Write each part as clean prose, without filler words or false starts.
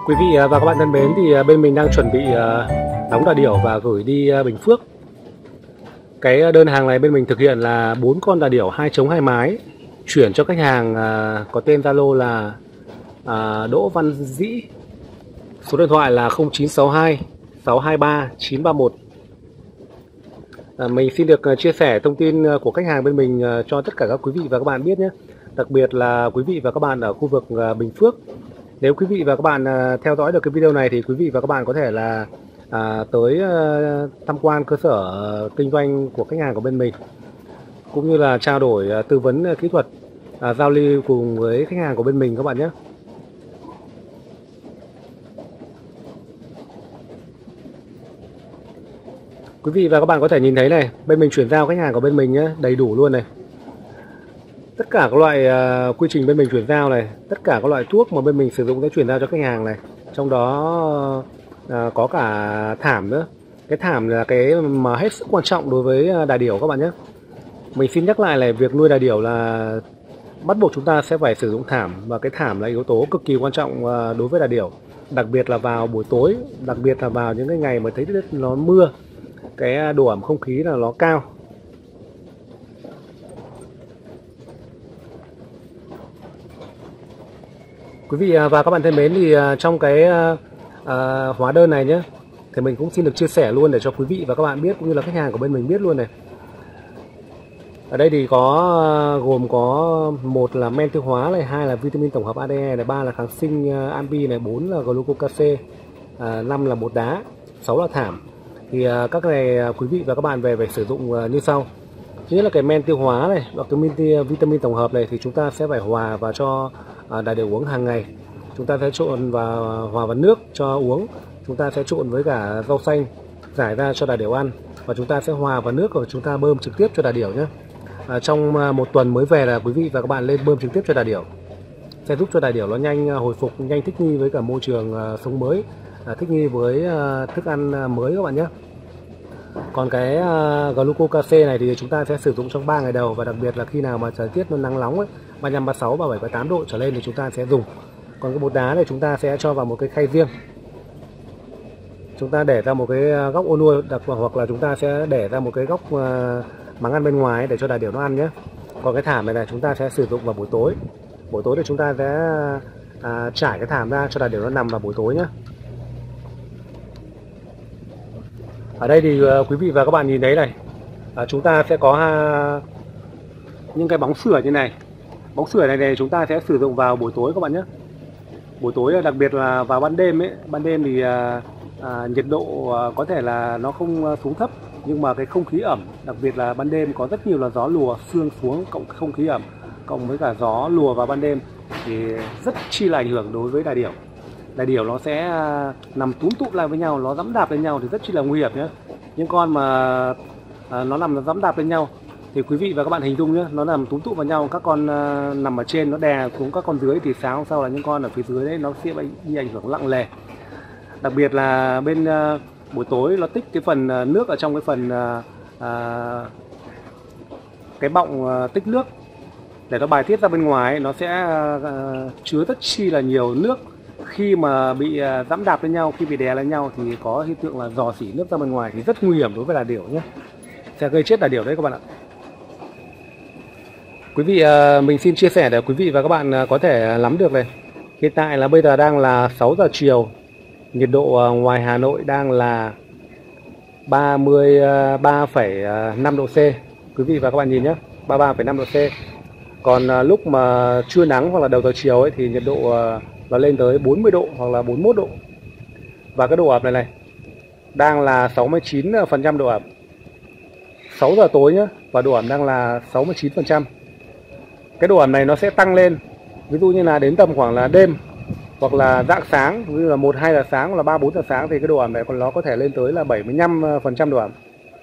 Quý vị và các bạn thân mến, thì bên mình đang chuẩn bị đóng đà điểu và gửi đi Bình Phước. Cái đơn hàng này bên mình thực hiện là 4 con đà điểu 2 trống 2 mái, chuyển cho khách hàng có tên Zalo là Đỗ Văn Dĩ. Số điện thoại là 0962 623 931. Mình xin được chia sẻ thông tin của khách hàng bên mình cho tất cả các quý vị và các bạn biết nhé. Đặc biệt là quý vị và các bạn ở khu vực Bình Phước. Nếu quý vị và các bạn theo dõi được cái video này thì quý vị và các bạn có thể là tới tham quan cơ sở kinh doanh của khách hàng của bên mình, cũng như là trao đổi tư vấn kỹ thuật, giao lưu cùng với khách hàng của bên mình các bạn nhé. Quý vị và các bạn có thể nhìn thấy này, bên mình chuyển giao khách hàng của bên mình nhé, đầy đủ luôn này. Tất cả các loại quy trình bên mình chuyển giao này, tất cả các loại thuốc mà bên mình sử dụng để chuyển giao cho khách hàng này. Trong đó có cả thảm nữa. Cái thảm là cái mà hết sức quan trọng đối với đà điểu các bạn nhé. Mình xin nhắc lại là việc nuôi đà điểu là bắt buộc chúng ta sẽ phải sử dụng thảm, và cái thảm là yếu tố cực kỳ quan trọng đối với đà điểu. Đặc biệt là vào buổi tối, đặc biệt là vào những cái ngày mà thấy nó mưa, cái độ ẩm không khí là nó cao. Quý vị và các bạn thân mến, thì trong cái hóa đơn này nhé, thì mình cũng xin được chia sẻ luôn để cho quý vị và các bạn biết, cũng như là khách hàng của bên mình biết luôn này. Ở đây thì gồm có 1 là men tiêu hóa này, 2 là vitamin tổng hợp ADE này, 3 là kháng sinh Ambi này, 4 là glucose, 5 là bột đá, 6 là thảm. Thì các này quý vị và các bạn về phải sử dụng như sau. Thứ nhất là cái men tiêu hóa này và cái vitamin tổng hợp này thì chúng ta sẽ phải hòa vào cho đà điểu uống hàng ngày. Chúng ta sẽ trộn và hòa vào nước cho uống. Chúng ta sẽ trộn với cả rau xanh rải ra cho đà điểu ăn, và chúng ta sẽ hòa vào nước rồi chúng ta bơm trực tiếp cho đà điểu nhé. Trong 1 tuần mới về là quý vị và các bạn lên bơm trực tiếp cho đà điểu, sẽ giúp cho đà điểu nó nhanh hồi phục, nhanh thích nghi với cả môi trường sống mới, thích nghi với thức ăn mới các bạn nhé. Còn cái glucose này thì chúng ta sẽ sử dụng trong 3 ngày đầu, và đặc biệt là khi nào mà thời tiết nó nắng nóng ấy, 35, 36, 37, 38 độ trở lên thì chúng ta sẽ dùng. Còn cái bột đá này chúng ta sẽ cho vào một cái khay riêng, chúng ta để ra một cái góc ô nuôi, hoặc là chúng ta sẽ để ra một cái góc máng ăn bên ngoài để cho đà điểu nó ăn nhé. Còn cái thảm này chúng ta sẽ sử dụng vào buổi tối. Buổi tối thì chúng ta sẽ trải cái thảm ra cho đà điểu nó nằm vào buổi tối nhé. Ở đây thì quý vị và các bạn nhìn thấy này, chúng ta sẽ có những cái bóng sưởi như này. Bóng sưởi này chúng ta sẽ sử dụng vào buổi tối các bạn nhé. Buổi tối đặc biệt là vào ban đêm ấy, ban đêm thì nhiệt độ có thể là nó không xuống thấp, nhưng mà cái không khí ẩm, đặc biệt là ban đêm có rất nhiều là gió lùa sương xuống, cộng không khí ẩm cộng với cả gió lùa vào ban đêm thì rất chi là ảnh hưởng đối với đà điểu. Đà điểu nó sẽ nằm túm tụm lại với nhau, nó dẫm đạp lên nhau thì rất chi là nguy hiểm nhé. Những con mà nó nằm dẫm đạp lên nhau thì quý vị và các bạn hình dung nhé, nó nằm túm tụm vào nhau, các con nằm ở trên nó đè xuống các con dưới, thì sáng hôm sau là những con ở phía dưới đấy nó sẽ bị ảnh hưởng nặng nề. Đặc biệt là bên buổi tối nó tích cái phần nước ở trong cái phần cái bọng tích nước để nó bài tiết ra bên ngoài ấy, nó sẽ chứa rất chi là nhiều nước. Khi mà bị dẫm đạp lên nhau, khi bị đè lên nhau thì có hiện tượng là rò rỉ nước ra bên ngoài, thì rất nguy hiểm đối với đà điểu nhé, sẽ gây chết đà điểu đấy các bạn ạ. Quý vị, mình xin chia sẻ để quý vị và các bạn có thể nắm được này. Hiện tại là bây giờ đang là 6 giờ chiều, nhiệt độ ngoài Hà Nội đang là 33,5 độ C. Quý vị và các bạn nhìn nhé, 33,5 độ C. Còn lúc mà trưa nắng hoặc là đầu giờ chiều ấy thì nhiệt độ nó lên tới 40 độ hoặc là 41 độ. Và cái độ ẩm này đang là 69% độ ẩm. 6 giờ tối nhé, và độ ẩm đang là 69%. Cái độ ẩm này nó sẽ tăng lên. Ví dụ như là đến tầm khoảng là đêm hoặc là rạng sáng, ví dụ là 1, 2 giờ sáng hoặc là 3, 4 giờ sáng thì cái độ ẩm này nó có thể lên tới là 75% độ ẩm.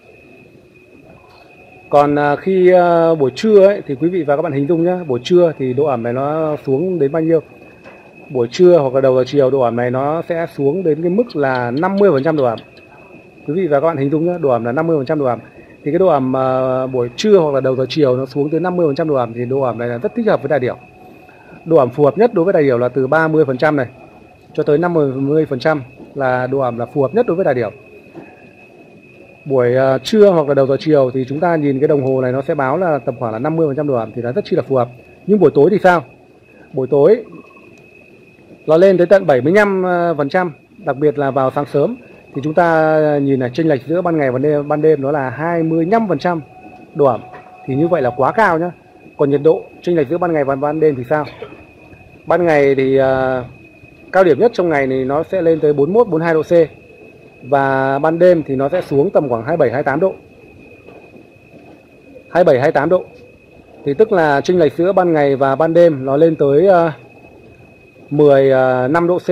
Còn khi buổi trưa ấy, thì quý vị và các bạn hình dung nhé, buổi trưa thì độ ẩm này nó xuống đến bao nhiêu? Buổi trưa hoặc là đầu giờ chiều độ ẩm này nó sẽ xuống đến cái mức là 50% độ ẩm. Quý vị và các bạn hình dung nhé, độ ẩm là 50% độ ẩm. Thì cái độ ẩm buổi trưa hoặc là đầu giờ chiều nó xuống tới 50% độ ẩm thì độ ẩm này là rất thích hợp với đà điểu. Độ ẩm phù hợp nhất đối với đà điểu là từ 30% này cho tới 50% là độ ẩm là phù hợp nhất đối với đà điểu. Buổi trưa hoặc là đầu giờ chiều thì chúng ta nhìn cái đồng hồ này nó sẽ báo là tầm khoảng là 50% độ ẩm thì nó rất chi là phù hợp. Nhưng buổi tối thì sao? Buổi tối nó lên tới tận 75%, đặc biệt là vào sáng sớm thì chúng ta nhìn là chênh lệch giữa ban ngày và ban đêm nó là 25% độ ẩm. Thì như vậy là quá cao nhá. Còn nhiệt độ chênh lệch giữa ban ngày và ban đêm thì sao? Ban ngày thì cao điểm nhất trong ngày thì nó sẽ lên tới 41 42 độ C. Và ban đêm thì nó sẽ xuống tầm khoảng 27 28 độ. 27 28 độ. Thì tức là chênh lệch giữa ban ngày và ban đêm nó lên tới 15 độ C.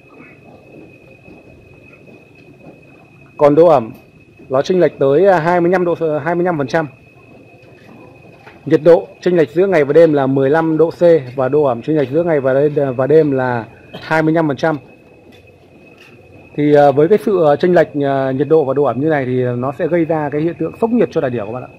Còn độ ẩm nó chênh lệch tới 25%. Nhiệt độ chênh lệch giữa ngày và đêm là 15 độ C và độ ẩm chênh lệch giữa ngày và đêm là 25%. Thì với cái sự chênh lệch nhiệt độ và độ ẩm như này thì nó sẽ gây ra cái hiện tượng sốc nhiệt cho đà điểu các bạn ạ.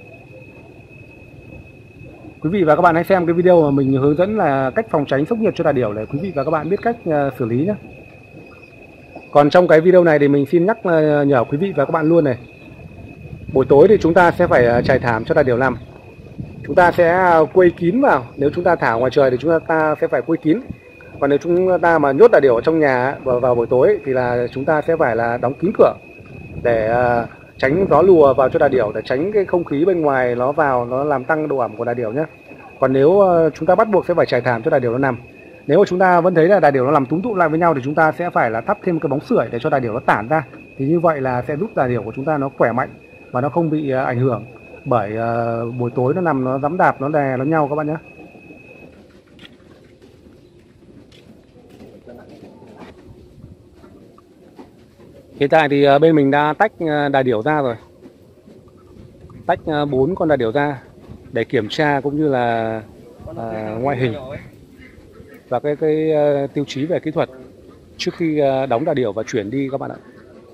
Quý vị và các bạn hãy xem cái video mà mình hướng dẫn là cách phòng tránh sốc nhiệt cho đà điểu để quý vị và các bạn biết cách xử lý nhé. Còn trong cái video này thì mình xin nhắc nhở quý vị và các bạn luôn này. Buổi tối thì chúng ta sẽ phải trải thảm cho đà điểu nằm. Chúng ta sẽ quây kín vào. Nếu chúng ta thả ngoài trời thì chúng ta sẽ phải quây kín. Còn nếu chúng ta mà nhốt đà điểu ở trong nhà vào buổi tối thì là chúng ta sẽ phải là đóng kín cửa để tránh gió lùa vào cho đà điểu, để tránh cái không khí bên ngoài nó vào nó làm tăng độ ẩm của đà điểu nhé. Còn nếu chúng ta bắt buộc sẽ phải trải thảm cho đà điểu nó nằm. Nếu mà chúng ta vẫn thấy là đà điểu nó nằm túm tụ lại với nhau thì chúng ta sẽ phải là thắp thêm cái bóng sưởi để cho đà điểu nó tản ra. Thì như vậy là sẽ giúp đà điểu của chúng ta nó khỏe mạnh và nó không bị ảnh hưởng bởi buổi tối nó nằm nó giẫm đạp nó đè nó nhau các bạn nhé. Hiện tại thì bên mình đã tách đà điểu ra rồi. Tách 4 con đà điểu ra để kiểm tra cũng như là ngoại hình và cái tiêu chí về kỹ thuật trước khi đóng đà điểu và chuyển đi các bạn ạ.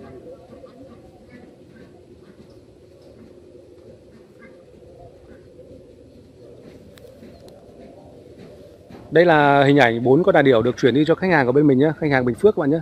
Đây là hình ảnh 4 con đà điểu được chuyển đi cho khách hàng của bên mình nhé, khách hàng Bình Phước các bạn nhé.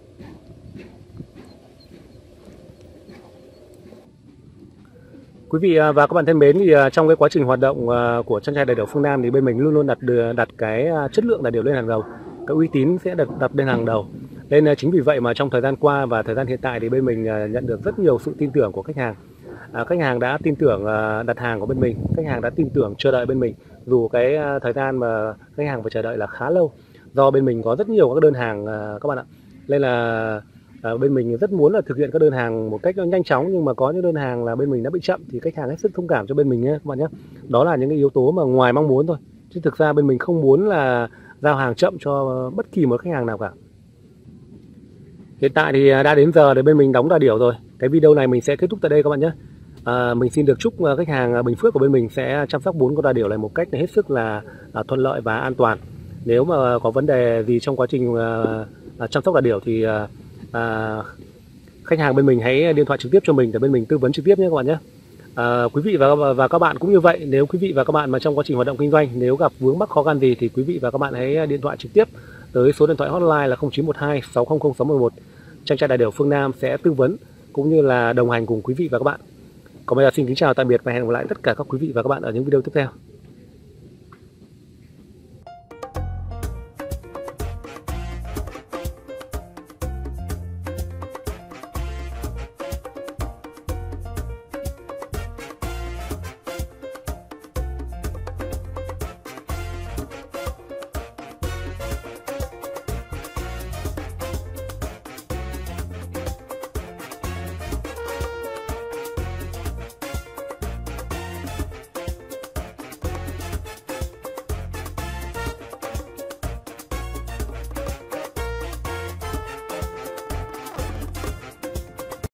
Quý vị và các bạn thân mến, thì trong cái quá trình hoạt động của trang trại đà điểu Phương Nam thì bên mình luôn luôn đặt cái chất lượng đà điểu lên hàng đầu, cái uy tín sẽ được đặt lên hàng đầu. Nên chính vì vậy mà trong thời gian qua và thời gian hiện tại thì bên mình nhận được rất nhiều sự tin tưởng của khách hàng. Khách hàng đã tin tưởng đặt hàng của bên mình, khách hàng đã tin tưởng chờ đợi bên mình, dù cái thời gian mà khách hàng phải chờ đợi là khá lâu, do bên mình có rất nhiều các đơn hàng các bạn ạ. Nên là bên mình rất muốn là thực hiện các đơn hàng một cách nó nhanh chóng, nhưng mà có những đơn hàng là bên mình đã bị chậm thì khách hàng hết sức thông cảm cho bên mình nhé các bạn nhé. Đó là những cái yếu tố mà ngoài mong muốn thôi, chứ thực ra bên mình không muốn là giao hàng chậm cho bất kỳ một khách hàng nào cả. Hiện tại thì đã đến giờ để bên mình đóng đà điểu rồi. Cái video này mình sẽ kết thúc tại đây các bạn nhé. Mình xin được chúc khách hàng Bình Phước của bên mình sẽ chăm sóc 4 con đà điểu này một cách hết sức là thuận lợi và an toàn. Nếu mà có vấn đề gì trong quá trình chăm sóc đà điểu thì khách hàng bên mình hãy điện thoại trực tiếp cho mình để bên mình tư vấn trực tiếp nhé các bạn nhé. Quý vị và các bạn cũng như vậy. Nếu quý vị và các bạn mà trong quá trình hoạt động kinh doanh nếu gặp vướng mắc khó khăn gì thì quý vị và các bạn hãy điện thoại trực tiếp tới số điện thoại hotline là 0912 600 611. Trang trại đà điểu Phương Nam sẽ tư vấn cũng như là đồng hành cùng quý vị và các bạn. Còn bây giờ xin kính chào tạm biệt và hẹn gặp lại tất cả các quý vị và các bạn ở những video tiếp theo.